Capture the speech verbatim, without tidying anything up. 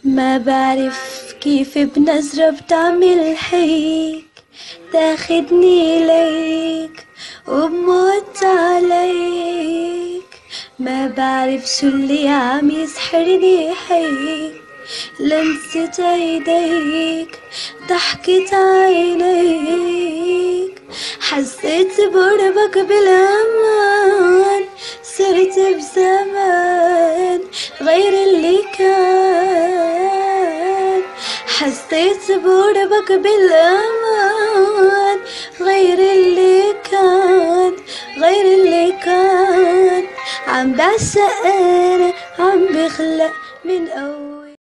ما بعرف كيف بنظرة بتعمل هيك، تاخدني ليك وبموت عليك. ما بعرف شو اللي عم يسحرني هيك، لمسة ايديك، ضحكة عينيك، حسيت بقربك بالامان، صرت بزمان غير اللي كان. حسيت بقربك بالامان غير اللي كان، غير اللي كان. عم بعشق انا، عم بخلق من اول